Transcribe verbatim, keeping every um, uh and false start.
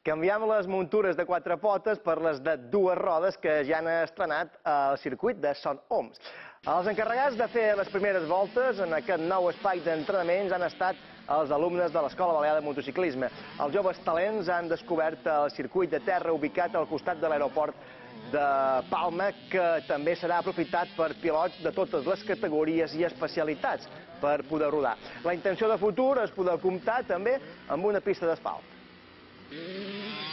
Canviem les muntures de quatre potes per les de dues rodes que ja han estrenat al circuit de Son Oms. Els encarregats de fer les primeres voltes en aquest nou espai d'entrenaments han estat els alumnes de l'Escola Balear de Motociclisme. Els joves talents han descobert el circuit de terra ubicat al costat de l'aeroport de Palma, que també serà aprofitat per pilots de totes les categories i especialitats per poder rodar. La intenció de futur és poder comptar també amb una pista d'asfalt.